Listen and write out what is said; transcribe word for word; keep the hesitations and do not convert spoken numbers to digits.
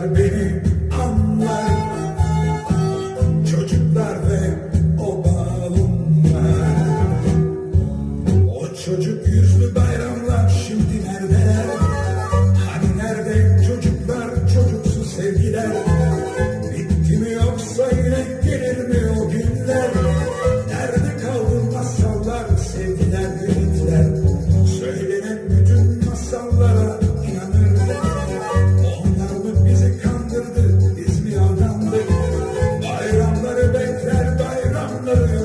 çocuklar beni anlar. Çocuklar ve o balonlar. O çocuk yüzlü bayramlar şimdi neredeler? Hani nerede çocuklar, çocuksu sevgiler? Bitti mi yoksa yine gelir mi o günler? Nerede kaldı masallar, sevgiler, ümitler? Söylenen bütün masallara inanır. Onlar mı bizi kandırdı, biz mi aldandık? Bayramları bekler, bayramları